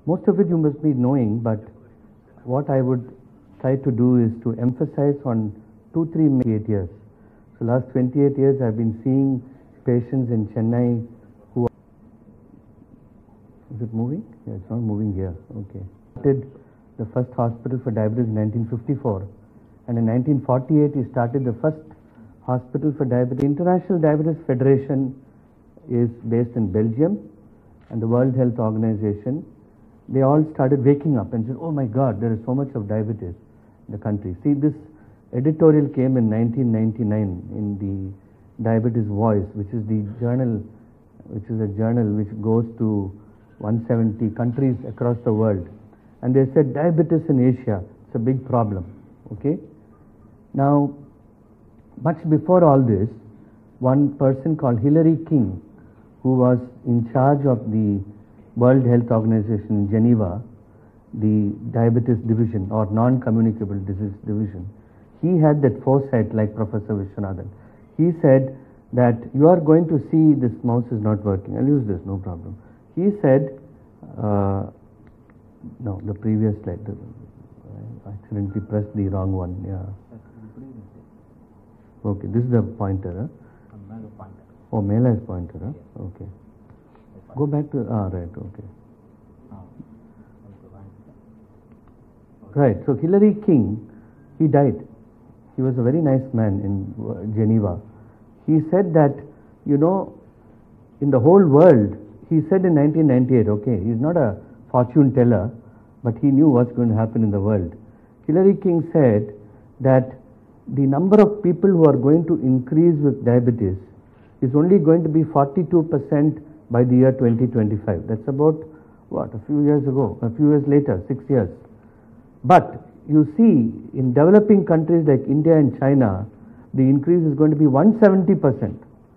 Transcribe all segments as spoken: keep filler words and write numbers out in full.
Most of it you must be knowing, but what I would try to do is to emphasize on two, three, eight years. So last twenty-eight years I've been seeing patients in Chennai who are... Is it moving? Yeah, it's not moving here. Okay. Started the first hospital for diabetes in nineteen fifty-four, and in nineteen forty-eight he started the first hospital for diabetes. The International Diabetes Federation is based in Belgium, and the World Health Organization, they all started waking up and said, oh my God, there is so much of diabetes in the country. See, this editorial came in nineteen ninety-nine in the Diabetes Voice, which is the journal, which is a journal which goes to one hundred seventy countries across the world. And they said diabetes in Asia, it's a big problem. Okay. Now, much before all this, one person called Hilary King, who was in charge of the World Health Organization in Geneva, the diabetes division or non-communicable disease division, he had that foresight like Professor Vishwanathan. He said that you are going to see this mouse is not working. I'll use this, no problem. He said, uh, no, the previous slide, I accidentally pressed the wrong one. Yeah. Okay, this is the pointer. Huh? Oh, Mela is pointer. Huh? Okay. Go back to, ah, right, okay. Right, so Hilary King, he died. He was a very nice man in Geneva. He said that, you know, in the whole world, he said in nineteen ninety-eight, okay, he's not a fortune teller, but he knew what's going to happen in the world. Hilary King said that the number of people who are going to increase with diabetes is only going to be forty-two percent by the year twenty twenty-five. That's about, what, a few years ago, a few years later, six years. But you see, in developing countries like India and China, the increase is going to be one hundred seventy percent.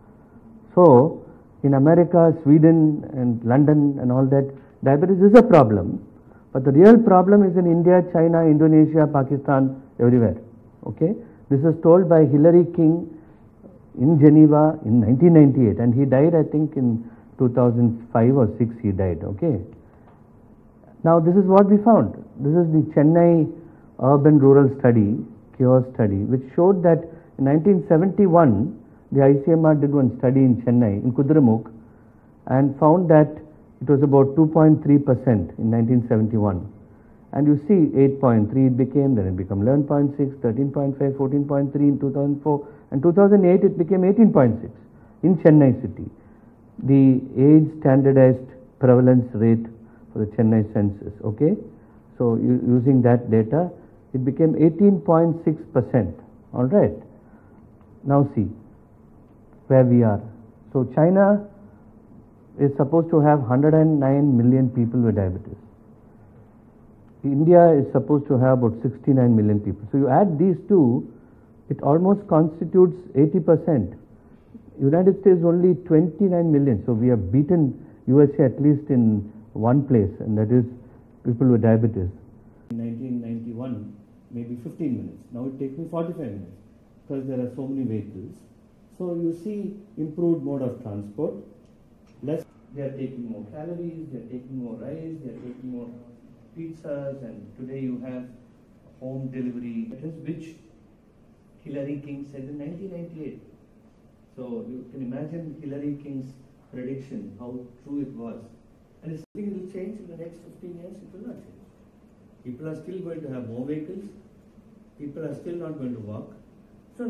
So, in America, Sweden and London and all that, diabetes is a problem. But the real problem is in India, China, Indonesia, Pakistan, everywhere. Okay? This is told by Hilary King in Geneva in nineteen ninety-eight, and he died, I think, in two thousand five or six he died. Okay? Now, this is what we found. This is the Chennai Urban Rural Study, Cure Study, which showed that in nineteen seventy-one, the I C M R did one study in Chennai, in Kudramukh, and found that it was about two point three percent in nineteen seventy-one. And you see, eight point three it became, then it became eleven point six, thirteen point five, fourteen point three in two thousand four, and two thousand eight it became eighteen point six in Chennai city. The age standardized prevalence rate for the Chennai census, okay? So, using that data, it became eighteen point six percent, all right? Now see where we are. So, China is supposed to have one hundred nine million people with diabetes. India is supposed to have about sixty-nine million people. So, you add these two, it almost constitutes eighty percent. United States only twenty-nine million. So, we have beaten U S A at least in one place, and that is people with diabetes. In nineteen ninety-one, maybe fifteen minutes. Now it takes me forty-five minutes because there are so many vehicles. So you see improved mode of transport, less, they are taking more calories, they are taking more rice, they are taking more pizzas, and today you have home delivery, which Hilary King said in nineteen ninety-eight. So you can imagine Hilary King's prediction, how true it was. And it's something that will change in the next fifteen years, it will not change. People are still going to have more vehicles, people are still not going to walk. So,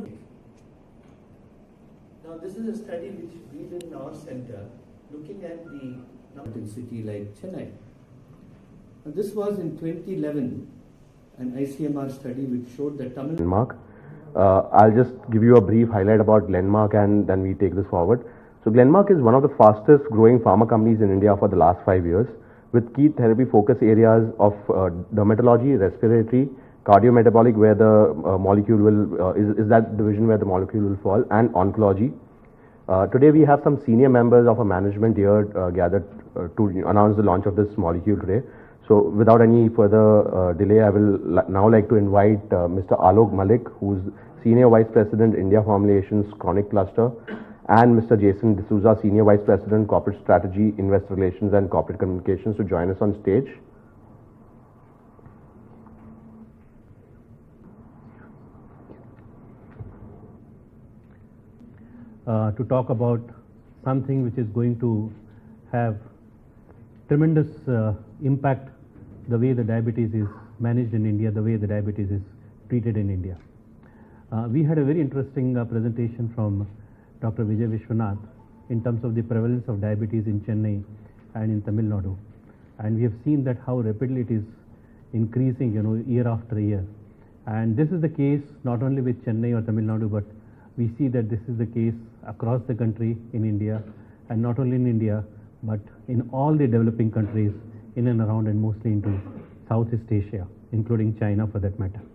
now this is a study which we did in our center, looking at the mountain city like Chennai. Now this was in twenty eleven, an I C M R study which showed that Tamil Glenmark. Uh, I'll just give you a brief highlight about Glenmark and then we take this forward. So Glenmark is one of the fastest growing pharma companies in India for the last five years with key therapy focus areas of uh, dermatology, respiratory, cardiometabolic where the uh, molecule will, uh, is, is that division where the molecule will fall, and oncology. Uh, today we have some senior members of our management here uh, gathered uh, to announce the launch of this molecule today. So without any further uh, delay, I will now like to invite uh, Mister Alok Malik, who is Senior Vice President, India Formulations Chronic Cluster, and Mister Jason D'Souza, Senior Vice President, Corporate Strategy, Investor Relations and Corporate Communications, to join us on stage. Uh, to talk about something which is going to have tremendous uh, impact, the way the diabetes is managed in India, the way the diabetes is treated in India. Uh, we had a very interesting uh, presentation from Doctor Vijay Vishwanath in terms of the prevalence of diabetes in Chennai and in Tamil Nadu, and we have seen that how rapidly it is increasing, you know, year after year. And this is the case not only with Chennai or Tamil Nadu, but we see that this is the case across the country in India, and not only in India, but in all the developing countries in and around, and mostly into Southeast Asia, including China for that matter.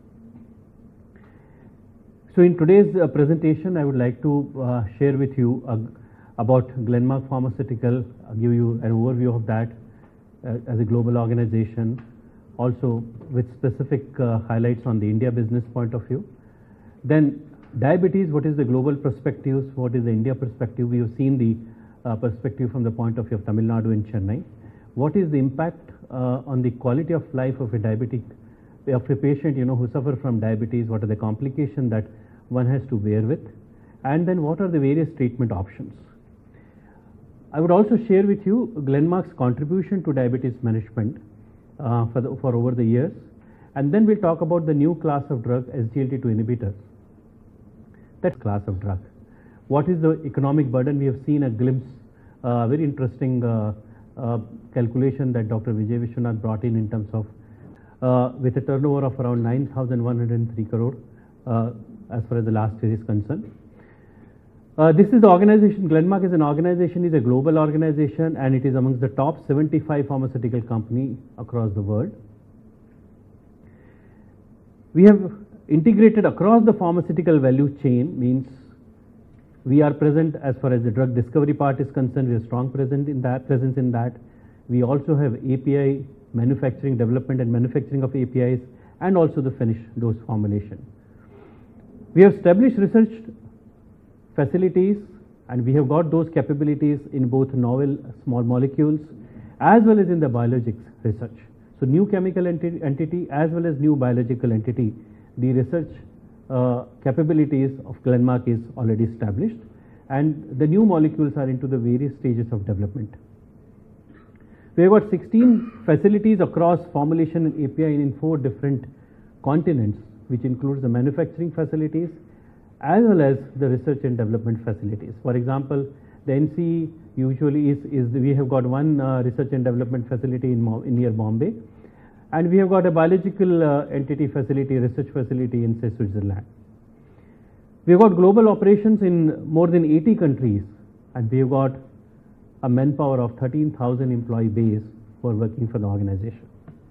So in today's uh, presentation, I would like to uh, share with you uh, about Glenmark Pharmaceutical, uh, give you an overview of that uh, as a global organization, also with specific uh, highlights on the India business point of view. Then diabetes, what is the global perspectives, what is the India perspective? We have seen the uh, perspective from the point of view of Tamil Nadu and Chennai. What is the impact uh, on the quality of life of a diabetic, of a patient, you know, who suffer from diabetes? What are the complications that one has to bear with? And then what are the various treatment options? I would also share with you Glenmark's contribution to diabetes management uh, for, the, for over the years. And then we'll talk about the new class of drug, S G L T two inhibitors. That class of drug. What is the economic burden? We have seen a glimpse, uh, very interesting uh, uh, calculation that Doctor Vijay Vishwanath brought in in terms of uh, with a turnover of around nine thousand one hundred three crore uh, as far as the last year is concerned. Uh, this is the organization. Glenmark is an organization, is a global organization, and it is amongst the top seventy-five pharmaceutical companies across the world. We have integrated across the pharmaceutical value chain, means we are present as far as the drug discovery part is concerned. We have strong present in that, presence in that. We also have A P I manufacturing, development and manufacturing of A P Is, and also the finished dose formulation. We have established research facilities, and we have got those capabilities in both novel small molecules as well as in the biologics research. So new chemical enti entity as well as new biological entity, the research uh, capabilities of Glenmark is already established, and the new molecules are into the various stages of development. We have got sixteen facilities across formulation and A P I in four different continents, which includes the manufacturing facilities as well as the research and development facilities. For example, the N C usually is, is the, we have got one uh, research and development facility in, in near Bombay, and we have got a biological uh, entity facility, research facility in, say, Switzerland. We have got global operations in more than eighty countries, and we have got a manpower of thirteen thousand employee base who are working for the organization.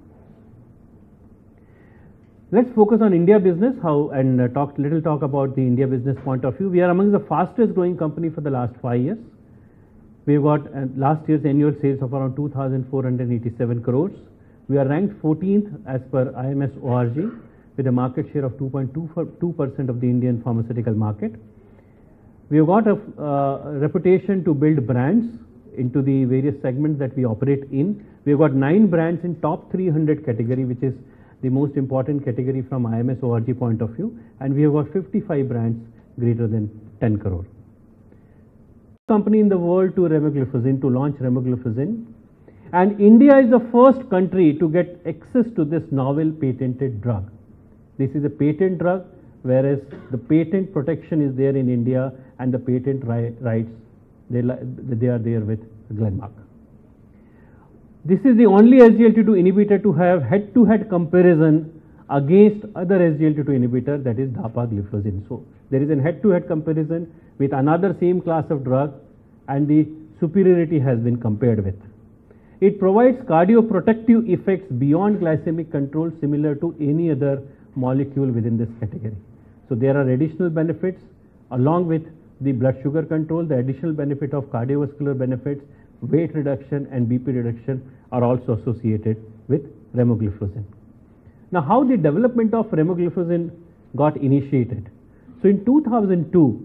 Let's focus on India business, how and uh, talk little talk about the India business point of view. We are among the fastest growing company for the last five years. We have got uh, last year's annual sales of around two thousand four hundred eighty-seven crores. We are ranked fourteenth as per I M S O R G with a market share of two point two percent of the Indian pharmaceutical market. We have got a uh, reputation to build brands into the various segments that we operate in. We have got nine brands in top three hundred category, which is the most important category from I M S O R G point of view, and we have got fifty-five brands greater than ten crore. Company in the world to Remogliflozin, to launch Remogliflozin, and India is the first country to get access to this novel patented drug. This is a patent drug, whereas the patent protection is there in India and the patent ri rights they, they are there with Glenmark. This is the only S G L T two inhibitor to have head-to-head comparison against other S G L T two inhibitor, that is dapagliflozin. So there is a head-to-head comparison with another same class of drug, and the superiority has been compared with. It provides cardioprotective effects beyond glycemic control, similar to any other molecule within this category. So there are additional benefits along with the blood sugar control. The additional benefit of cardiovascular benefits, weight reduction and B P reduction are also associated with Remogliflozin. Now, how the development of Remogliflozin got initiated? So in two thousand two,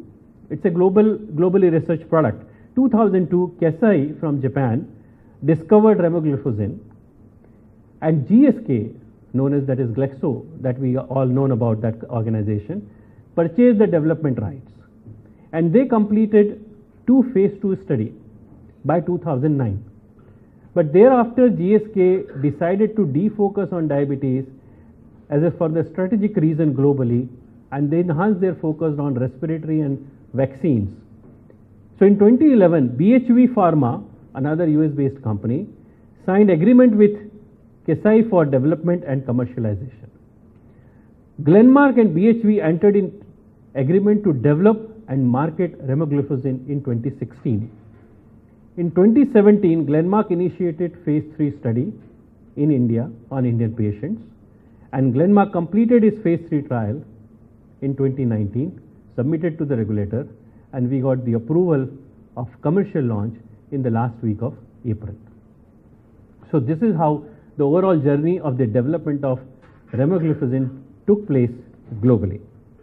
It's a global, globally researched product. two thousand two, Kesai from Japan discovered Remogliflozin, and G S K, known as that is Glaxo, that we all known about that organization, purchased the development rights. And they completed two phase two study by two thousand nine. But thereafter, G S K decided to defocus on diabetes as a for the strategic reason globally, and they enhanced their focus on respiratory and vaccines. So in twenty eleven, B H V Pharma, another U S based company, signed agreement with Kesai for development and commercialization. Glenmark and B H V entered in agreement to develop and market Remogliflozin in twenty sixteen. In twenty seventeen, Glenmark initiated phase three study in India on Indian patients, and Glenmark completed its phase three trial in twenty nineteen, submitted to the regulator, and we got the approval of commercial launch in the last week of April. So this is how the overall journey of the development of Remogliflozin took place globally.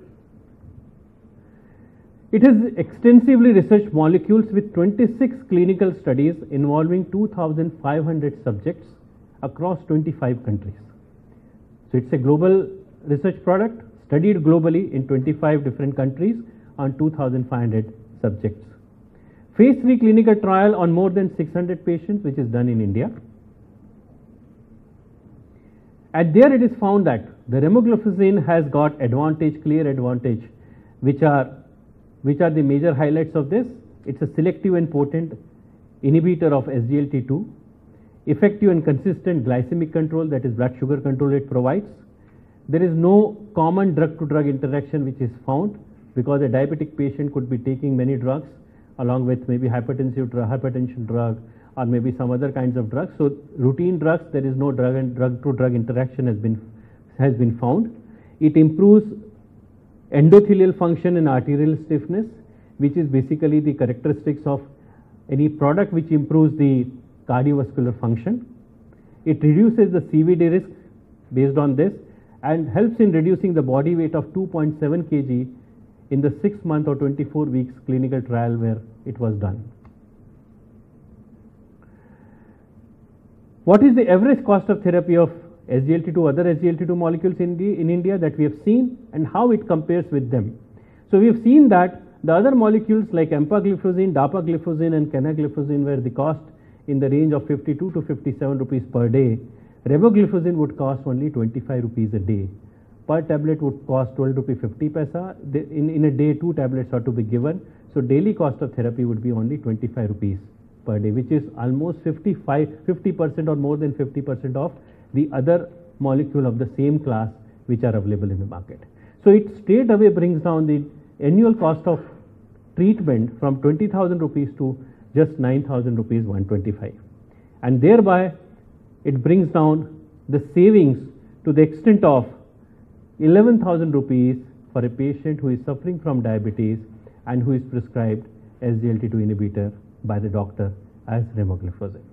It has extensively researched molecules with twenty-six clinical studies involving two thousand five hundred subjects across twenty-five countries. So it's a global research product studied globally in twenty-five different countries on two thousand five hundred subjects. Phase three clinical trial on more than six hundred patients, which is done in India. And there it is found that the Remogliflozin has got advantage, clear advantage, which are which are the major highlights of this. It's a selective and potent inhibitor of S G L T two, effective and consistent glycemic control, that is blood sugar control it provides. There is no common drug to drug interaction which is found, because a diabetic patient could be taking many drugs along with maybe hypertensive drug, hypertension drug, or maybe some other kinds of drugs. So routine drugs, there is no drug and drug to drug interaction has been has been found. It improves endothelial function and arterial stiffness, which is basically the characteristics of any product which improves the cardiovascular function. It reduces the C V D risk based on this, and helps in reducing the body weight of two point seven kilograms in the six month or twenty-four weeks clinical trial where it was done. What is the average cost of therapy of S G L T two, other S G L T two molecules in, the, in India that we have seen, and how it compares with them? So we have seen that the other molecules like empagliflozin, dapagliflozin and canagliflozin, where the cost in the range of fifty-two to fifty-seven rupees per day, Remogliflozin would cost only twenty-five rupees a day. Per tablet would cost twelve rupees fifty paisa. In, in a day, two tablets are to be given. So daily cost of therapy would be only twenty-five rupees per day, which is almost fifty-five, fifty percent or more than fifty percent of the other molecule of the same class which are available in the market. So it straight away brings down the annual cost of treatment from twenty thousand rupees to just nine thousand rupees one hundred twenty-five, and thereby it brings down the savings to the extent of eleven thousand rupees for a patient who is suffering from diabetes and who is prescribed S G L T two inhibitor by the doctor as Remogliflozin.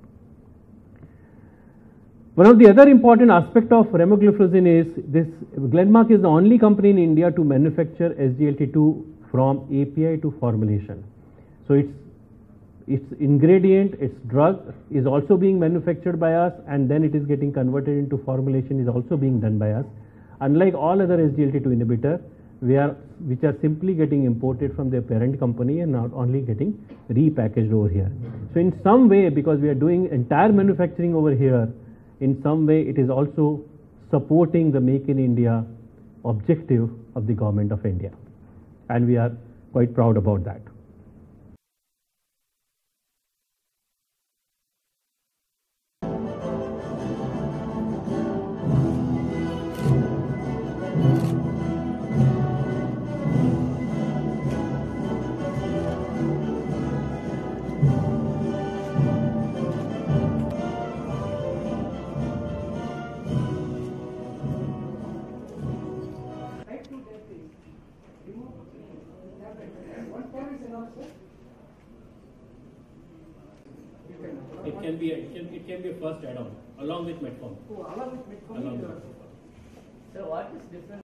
One of the other important aspect of Remogliflozin is this: Glenmark is the only company in India to manufacture S G L T two from A P I to formulation. So its its ingredient, its drug is also being manufactured by us, and then it is getting converted into formulation is also being done by us. Unlike all other S G L T two inhibitor, we are which are simply getting imported from their parent company and not only getting repackaged over here. So in some way, because we are doing entire manufacturing over here, in some way it is also supporting the Make in India objective of the government of India, and we are quite proud about that. It can be a, it can, it can be a first add-on along with metformin. Oh, along with metformin. Along with metformin. So what is different?